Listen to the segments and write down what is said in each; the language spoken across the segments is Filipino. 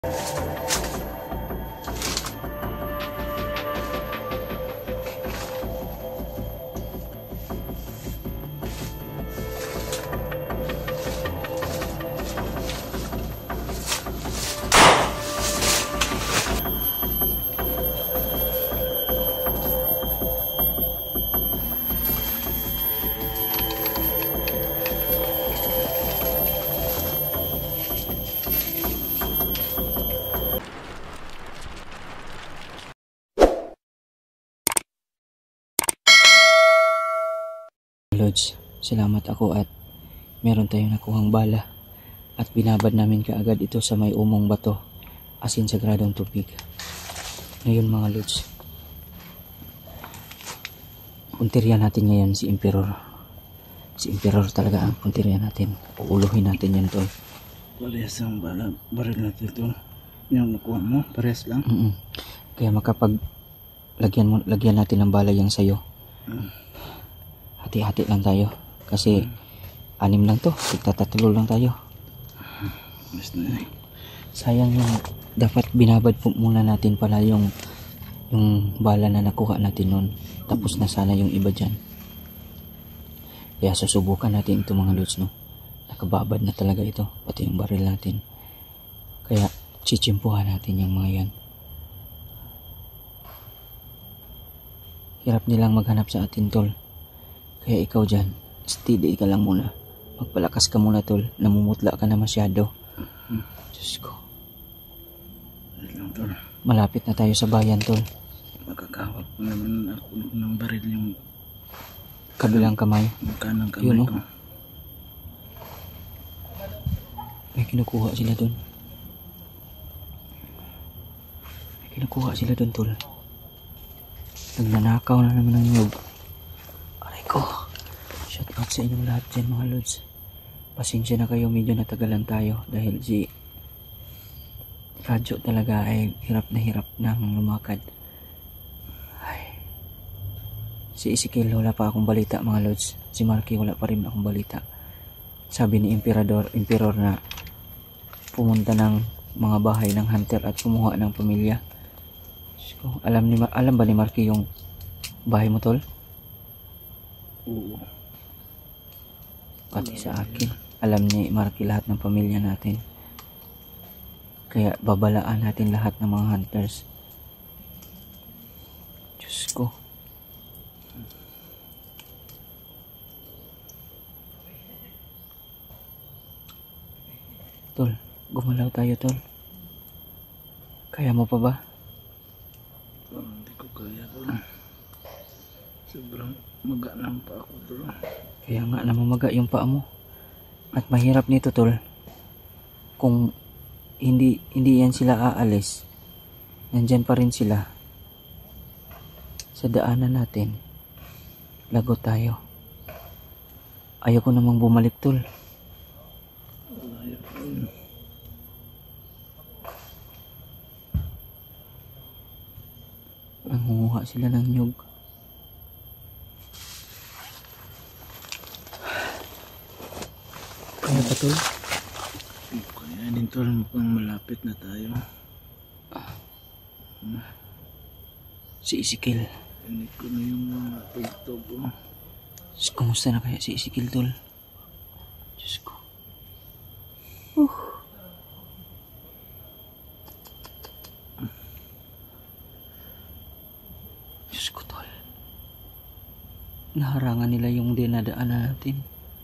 Lods, salamat ako at meron tayong nakuhang bala at binabad namin kaagad ito sa may umong bato asin sagradong tubig. Ngayon mga Lods, puntirya natin ngayon si Emperor. Si Emperor talaga ang puntirya natin. Uuluhin natin yan, tol. Parehas ang baril natin, tol. Yung nakuha mo, parehas lang. Kaya makapag lagyan natin ng bala yung sayo. Hati-hati lang tayo kasi 6 lang to, tigtatatulo lang tayo. Sayang yung dapat binabad po muna natin pala yung bala na nakuha natin nun, tapos na sana yung iba dyan. Kaya susubukan natin ito mga Lods, no? Nakababad na talaga ito, pati yung baril natin. Kaya chichimpuhan natin yung mga yan. Hirap nilang maghanap sa atin, tol. Kaya ikaw dyan, steady ka lang muna. Magpalakas ka muna, tol. Namumutla ka na masyado. Diyos ko. Tol. Malapit na tayo sa bayan, tol. Makakawag po naman ako ng baril yung kabilang kamay. Kanang kamay yun, ko. May kinukuha sila dun. May kinukuha sila dun, tol. Nagnanakaw na naman ng nyug. Ko. Shout out sa inyong lahat dyan mga Lods. Pasensya na kayo, medyo natagalan tayo dahil si Radyo talaga ay hirap nang lumakad. Ay. Si Ezekiel wala pa akong balita mga Lods. Si Marky wala pa rin akong balita. Sabi ni Emperor na pumunta ng mga bahay ng hunter at kumuha ng pamilya. So, alam ba ni Marky yung bahay mo, tol? Oo. Pati sa akin. Alam ni Marky lahat ng pamilya natin. Kaya babalaan natin lahat ng mga hunters. Diyos ko. Tol, gumalaw tayo, tol. Kaya mo pa ba? Hindi ko kaya, tol. Sobrang magaan pa ako, tol. Kaya nga namamaga yung paa mo. At mahirap nito, tol. Kung hindi yan sila aalis, nandyan pa rin sila sa daanan natin. Lagot tayo. Ayoko namang bumalik, tol. Nangunguha sila ng nyug. Kaya ba, tol? Kaya din, tol. Mukhang malapit na tayo. Si Ezekiel. Pinig ko na yung mga tugtog, oh. Kumusta na kaya si Ezekiel, tol? Diyos ko. Diyos ko, tol. Naharangan nila yung dinadaanan natin.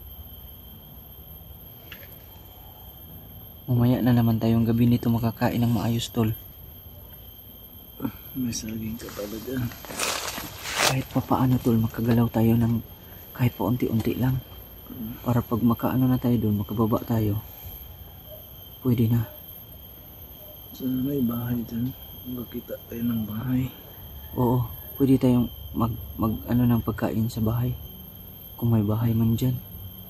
Mamaya na naman tayong gabi nito makakain ng maayos, tol. May saging ka pala dyan. Kahit pa paano, tol, makagalaw tayo ng kahit pa unti-unti lang. Para pag makaano na tayo doon, makababa tayo. Pwede na. Sana may bahay dyan. Makita tayo ng bahay. Oo, pwede tayong mag ano ng pagkain sa bahay. Kung may bahay man dyan.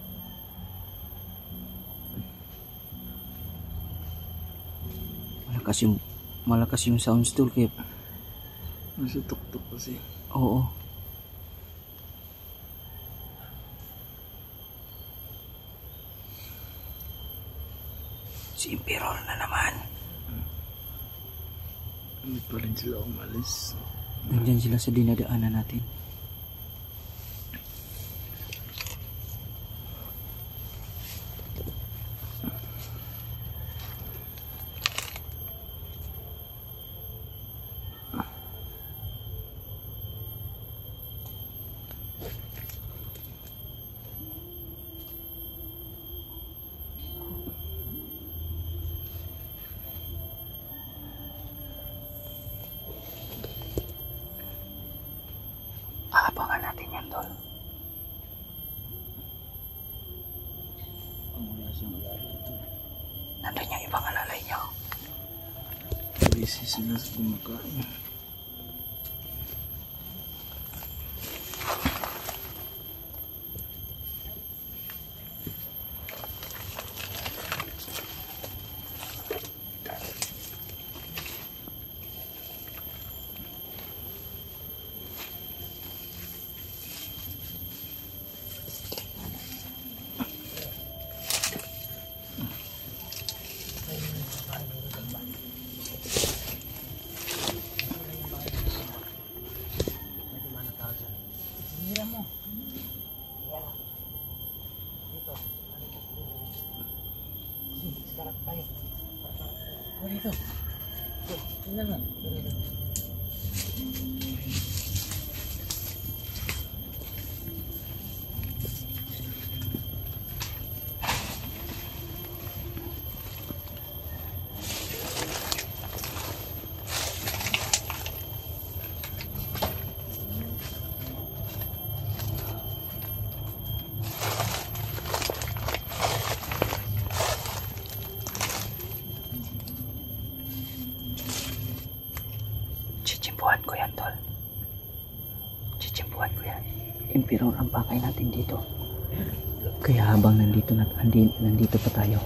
Malakas yung sounds, tol, kaya Nasa tuktok kasi. oo. Si Emperor na naman. Hindi pa rin sila umalis. Nandyan sila sa dinadaanan natin. Aabangan natin yan, Tol. Ang wala siyang alala ito. Nandun yung ibang alalay niyo. Busy sila sa kumakain. Chichimpuan ko yan, Tol. Chichimpuan ko yan. Emperor ang pakay natin dito. Kaya habang nandito pa tayo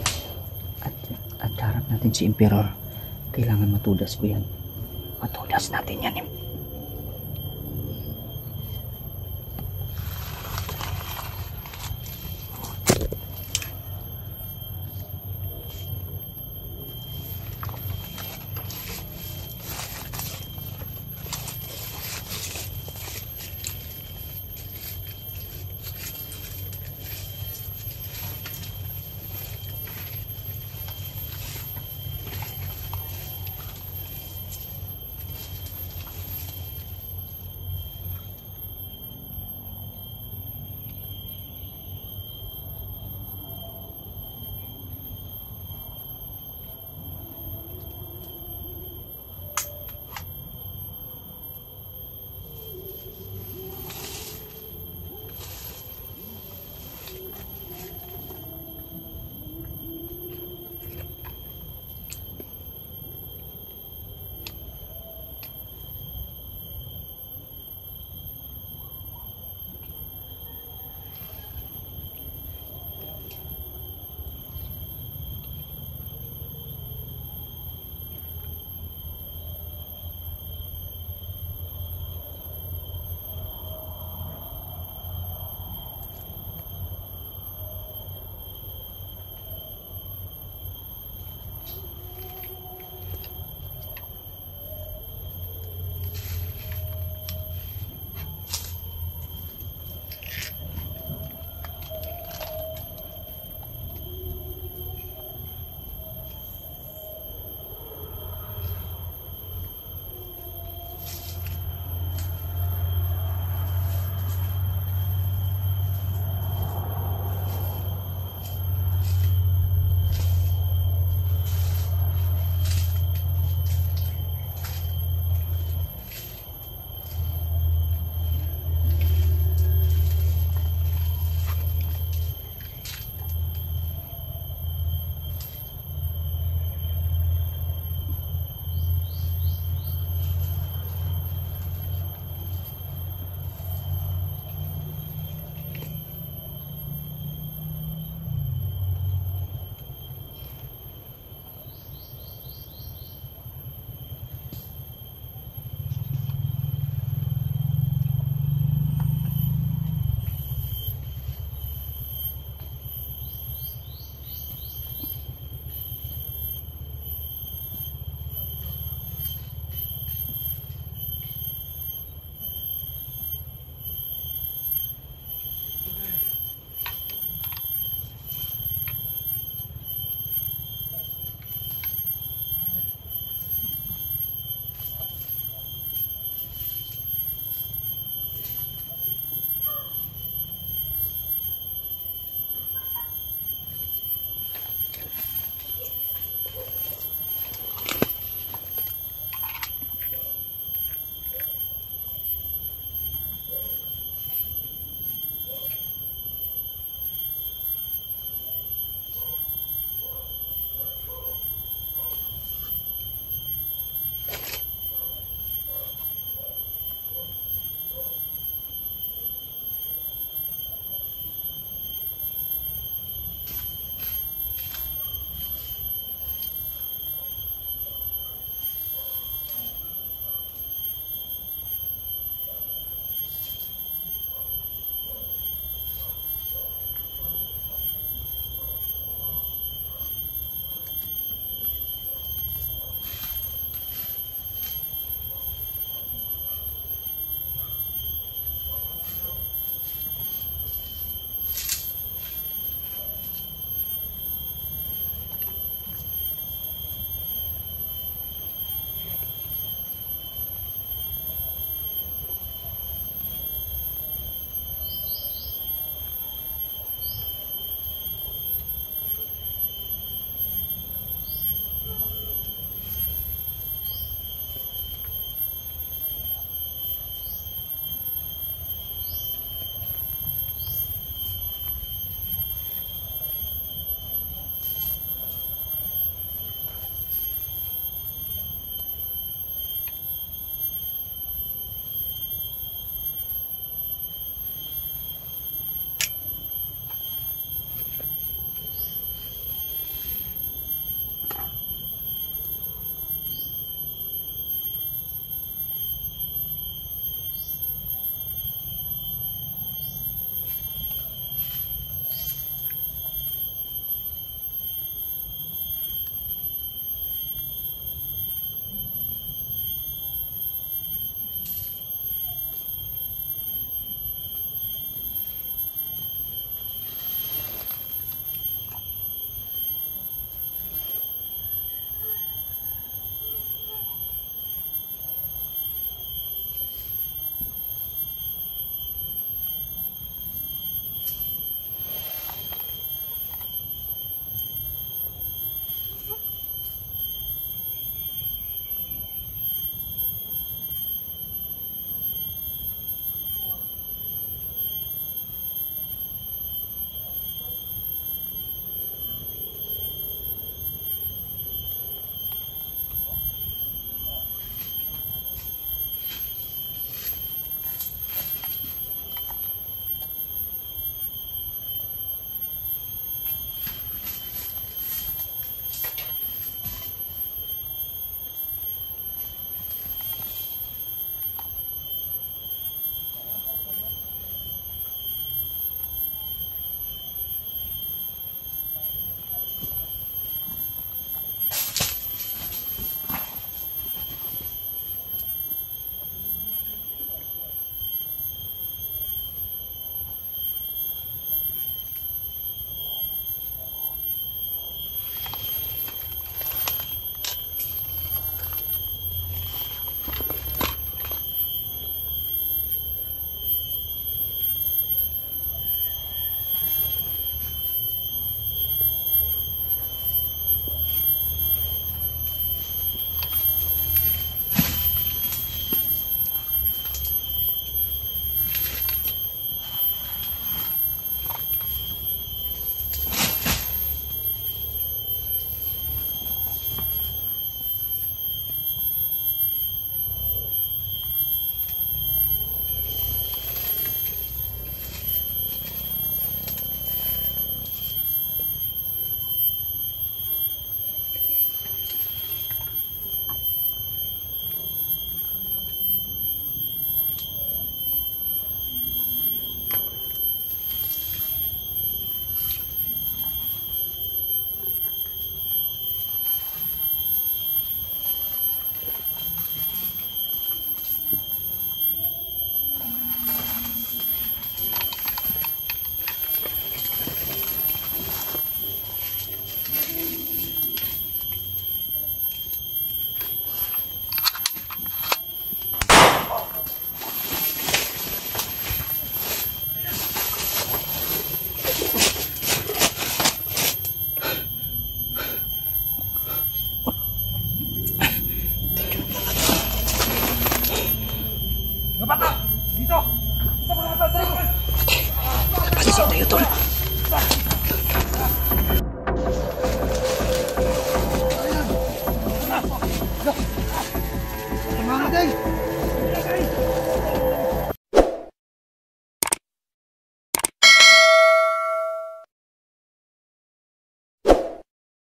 at harap natin si Emperor, kailangan matudas ko yan. Matudas natin yan,